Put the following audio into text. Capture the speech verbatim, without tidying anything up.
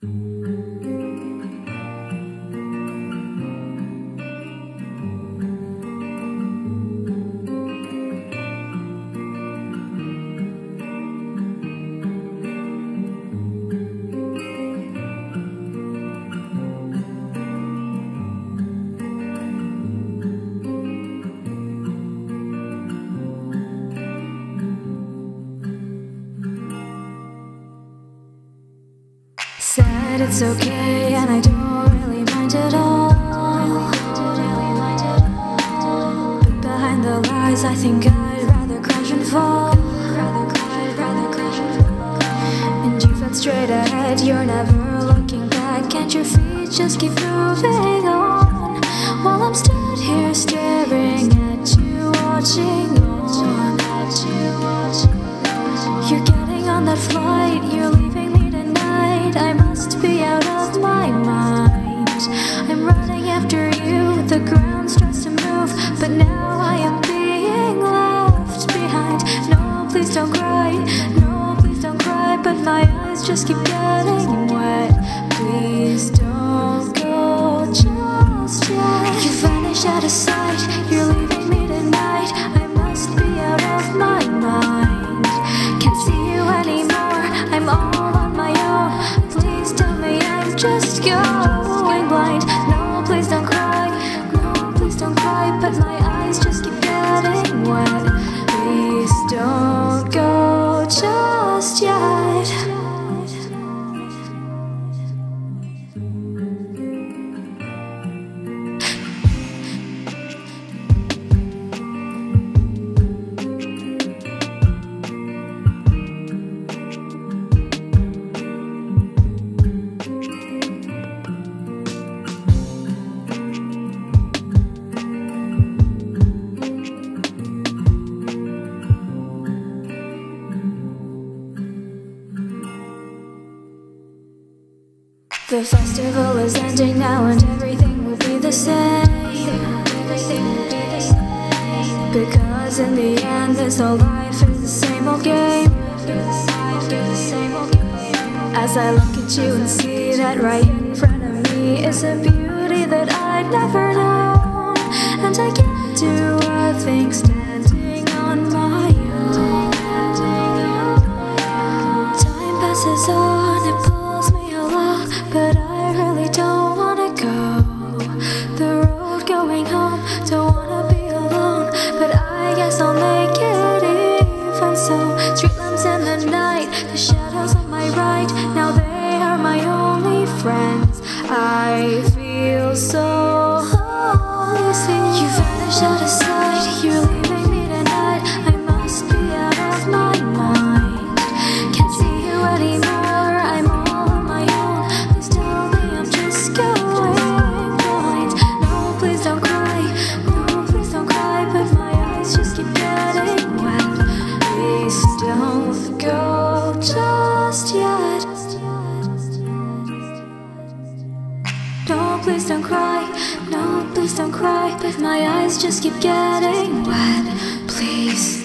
Said it's okay and I don't really mind at all. But behind the lies I think I'd rather crash and fall. And you felt straight ahead, you're never looking back, and your feet just keep moving on. While I'm stood here staring at you, watching on. You're getting on that flight, you're leaving me tonight. I must be out of my mind. I'm running after you, the ground starts to move, but now I am being left behind. No, please don't cry, no, please don't cry, but my eyes just keep getting wet. Please don't go just yet. You vanish out of sight, you're leaving me tonight. I must be out of my mind. Can't see you anymore, I'm all on my own. Please tell me I'm just going blind. No, please don't cry, no, please don't cry, but my eyes just keep getting wet. Please don't go just yet. The festival is ending now and everything will be the same. Because in the end this whole life is the same old game. As I look at you and see that right in front of me is a beauty that I'd never known. And I can't do a thing standing on my own. Time passes on, it pulls me along, but I really don't wanna go. The road going home, don't wanna be alone, but I guess I'll make it even so. Street lamps in the night, the shadows on my right, now they are my only friends. I feel so lonely. You vanish out of sight, you're leaving me tonight. I must be out of my mind. Can't see you anymore, I'm all on my own. Please tell me I'm just going blind. No, please don't cry, no, please don't cry, but my eyes just keep getting wet. Please don't go just yet. No, please don't cry, no, please don't cry, but my eyes just keep getting wet. Please